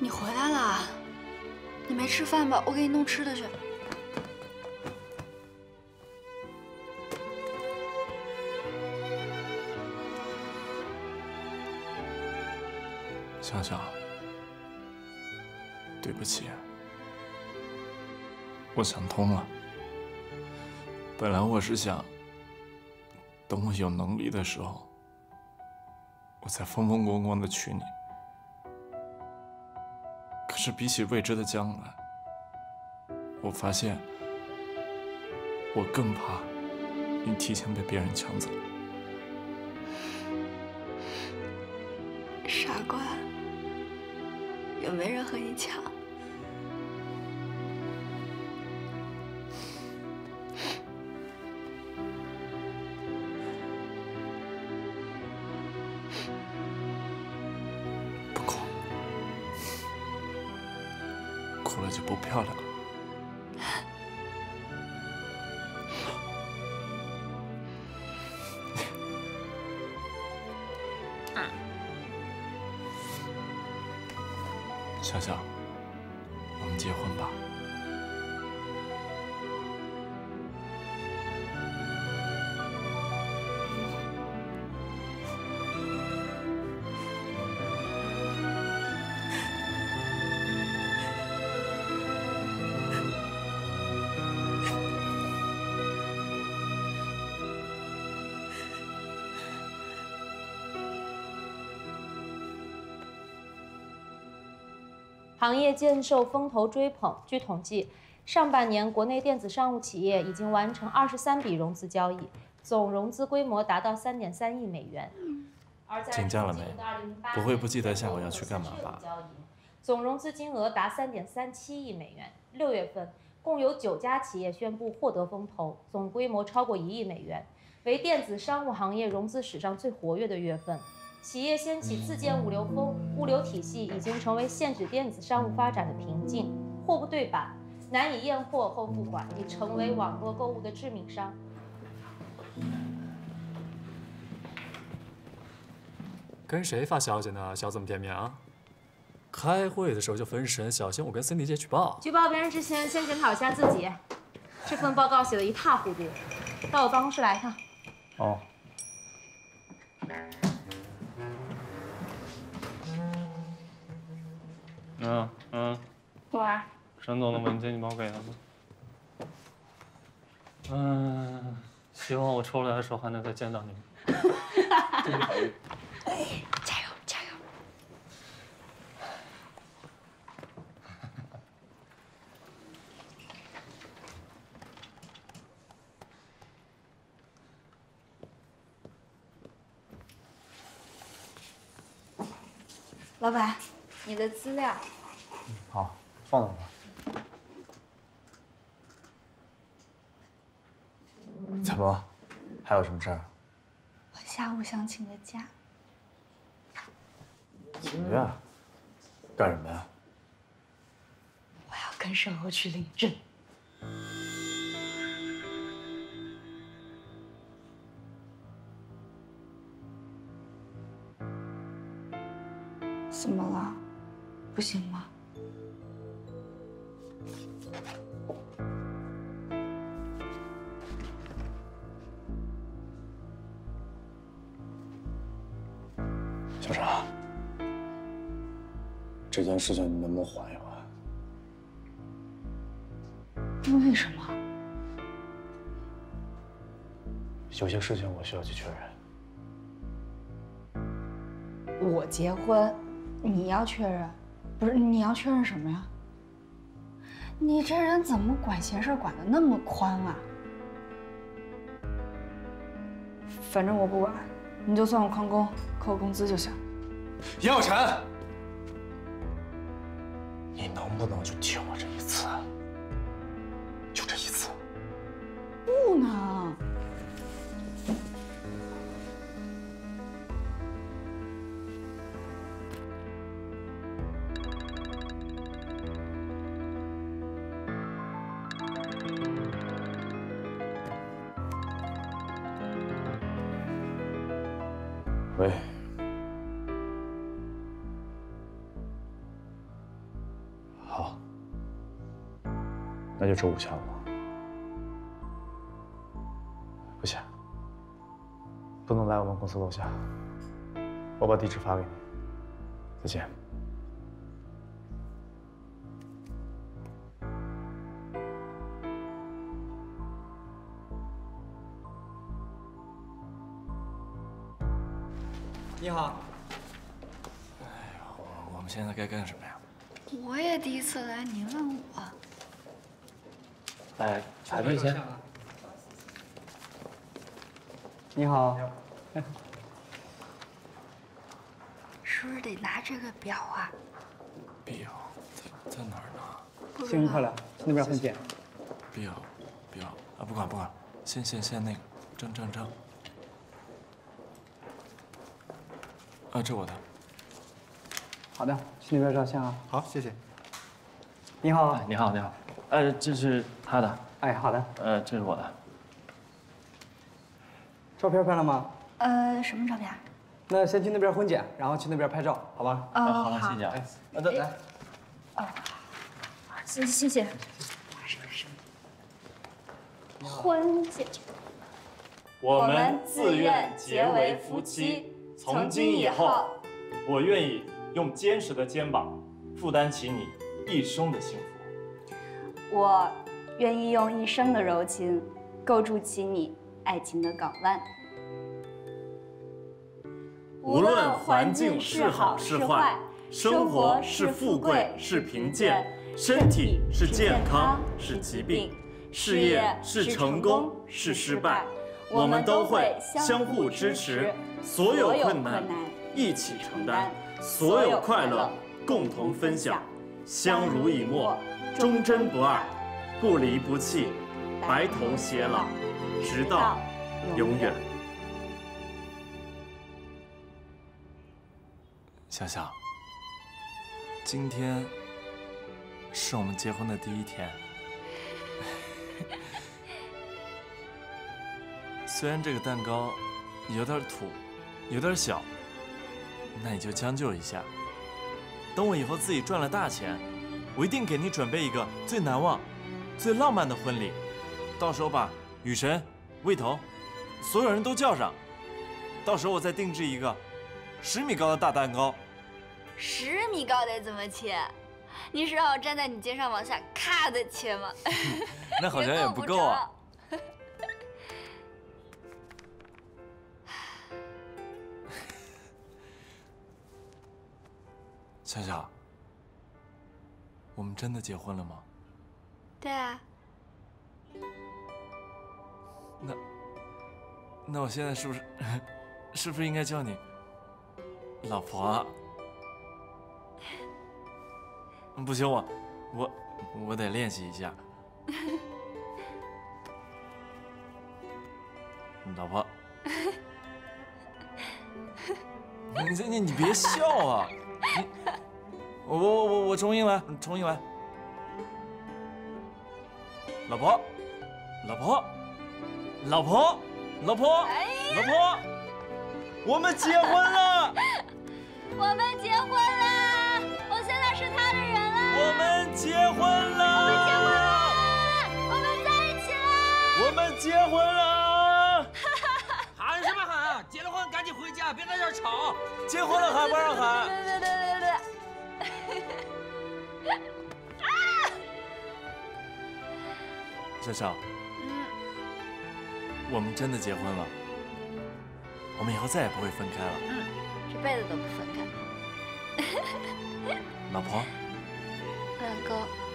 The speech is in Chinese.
你回来了，你没吃饭吧？我给你弄吃的去。 香香，对不起，我想通了。本来我是想，等我有能力的时候，我再风风光光的娶你。可是比起未知的将来，我发现我更怕你提前被别人抢走。 傻瓜，也没人和你抢。 不哭，哭了就不漂亮了。香香，我们结婚吧。 行业渐受风头追捧。据统计，上半年国内电子商务企业已经完成23笔融资交易，总融资规模达到3.3亿美元。而在请假了没？不会不记得下午要去干嘛吧？ 总融资金额达3.37亿美元。6月份，共有9家企业宣布获得风投，总规模超过1亿美元，为电子商务行业融资史上最活跃的月份。企业掀起自建物流风，物流体系已经成为限制电子商务发展的瓶颈。货不对版、难以验货后付款已成为网络购物的致命伤。 跟谁发消息呢？笑这么甜蜜啊！开会的时候就分神，小心我跟 Cindy 姐举报。 举报别人之前，先检讨一下自己。这份报告写得一塌糊涂，到我办公室来一趟。 哦。 喂。 沈总的文件你帮我给他吧。希望我出来的时候还能再见到你们。 加油加油！老板，你的资料。 好，放那吧。怎么？还有什么事儿？ 我下午想请个假。 请假？干什么呀？ 我要跟沈河去领证。怎么了？不行吗？ 小常，这件事情你能不能缓一缓？ 为什么？ 有些事情我需要去确认。 我结婚，你要确认，不是你要确认什么呀？你这人怎么管闲事管得那么宽啊？反正我不管，你就算我旷工，扣工资就行。 杨晓晨，你能不能就听我这一次？就这一次。 不能。 喂。 那就住5校了吗？不行，不能来我们公司楼下。我把地址发给你。再见。 你好。 我们现在该干什么呀？ 我也第一次来，你问我。 来，排队先。 你好。 是不是得拿这个表啊？ 表在哪儿呢？ 新人快来，去那边分拣。 表啊，不管，先那个正。啊，这我的。 好的，去那边照相啊。 好，谢谢。 你好。 你好。这是他的。 哎，好的。 这是我的。 照片拍了吗？ 什么照片？ 那先去那边婚检，然后去那边拍照，好吧？ 好了，谢谢啊。来。 谢谢。婚检。 我们自愿结为夫妻，从今以后，我愿意用坚实的肩膀负担起你一生的幸福。 我愿意用一生的柔情构筑起你爱情的港湾。 无论环境是好是坏，生活是富贵是贫贱，身体是健康是疾病，事业是成功是失败，我们都会相互支持，所有困难一起承担，所有快乐共同分享，相濡以沫，忠贞不二，不离不弃，白头偕老，直到永远。 小小，今天是我们结婚的第1天。虽然这个蛋糕有点土，有点小，那你就将就一下。等我以后自己赚了大钱，我一定给你准备一个最难忘、最浪漫的婚礼。到时候把雨神、魏头，所有人都叫上。到时候我再定制一个10米高的大蛋糕。 10米高得怎么切？你是让我站在你肩上往下咔的切吗？ 那好像也不够啊。小小，我们真的结婚了吗？ 对啊。 那我现在是不是应该叫你老婆啊？不行，我得练习一下。老婆，你别笑啊！我重新来。老婆，我们结婚了！ 我们结婚了！我现在是他的人了！ 我们结婚了！ 我们在一起了！ 我们结婚了！ 喊什么喊啊？结了婚赶紧回家，别在这儿吵！ 结婚了还不让喊？小小，我们真的结婚了，我们以后再也不会分开了。 这辈子都不分开。 老婆， 大哥。